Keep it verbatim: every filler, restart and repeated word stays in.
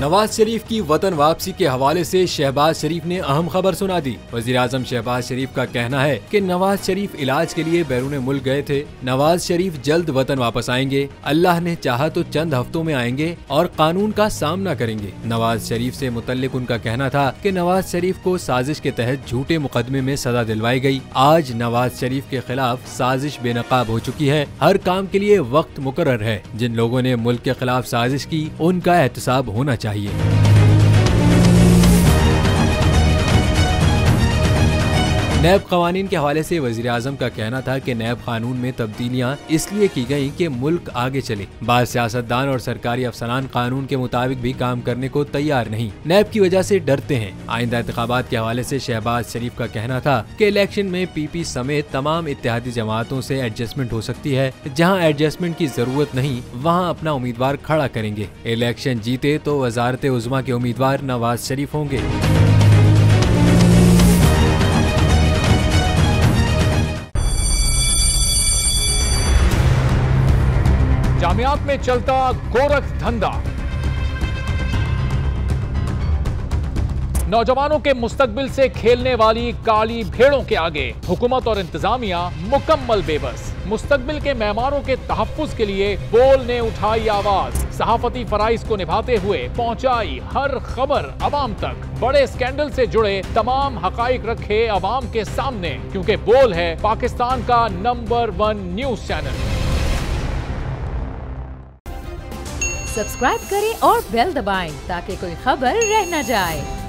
नवाज शरीफ की वतन वापसी के हवाले से शहबाज शरीफ ने अहम खबर सुना दी। वजीर आजम शहबाज शरीफ का कहना है कि नवाज शरीफ इलाज के लिए बैरून मुल्क गए थे। नवाज शरीफ जल्द वतन वापस आएंगे। अल्लाह ने चाहा तो चंद हफ्तों में आएंगे और कानून का सामना करेंगे। नवाज शरीफ से मुतल्लिक उनका कहना था कि नवाज शरीफ को साजिश के तहत झूठे मुकदमे में सजा दिलवाई गई। आज नवाज शरीफ के खिलाफ साजिश बेनकाब हो चुकी है। हर काम के लिए वक्त मुकर्रर है। जिन लोगों ने मुल्क के खिलाफ साजिश की उनका एहतसाब होना चाहिए। नैब कवानीन के हवाले से वजीर आजम का कहना था कि नैब कानून में तब्दीलियां इसलिए की गई कि मुल्क आगे चले। बाद सियासतदान और सरकारी अफसरान कानून के मुताबिक भी काम करने को तैयार नहीं, नैब की वजह से डरते हैं। आइंदा इंतखाबात के हवाले से शहबाज शरीफ का कहना था कि इलेक्शन में पीपी समेत तमाम इत्तेहादी जमातों से एडजस्टमेंट हो सकती है। जहाँ एडजस्टमेंट की जरूरत नहीं वहाँ अपना उम्मीदवार खड़ा करेंगे। इलेक्शन जीते तो वजारत उज़्मा के उम्मीदवार नवाज शरीफ होंगे। जामियात में चलता गोरख धंधा, नौजवानों के मुस्तकबिल से खेलने वाली काली भेड़ों के आगे हुकूमत और इंतजामिया मुकम्मल बेबस। मुस्तकबिल के मेहमानों के तहफ्फुज के लिए बोल ने उठाई आवाज। सहाफती फराइज को निभाते हुए पहुंचाई हर खबर अवाम तक। बड़े स्कैंडल से जुड़े तमाम हकाइक रखे अवाम के सामने, क्योंकि बोल है पाकिस्तान का number one news channel. Subscribe करें और बेल दबाएं ताकि कोई खबर रह न जाए।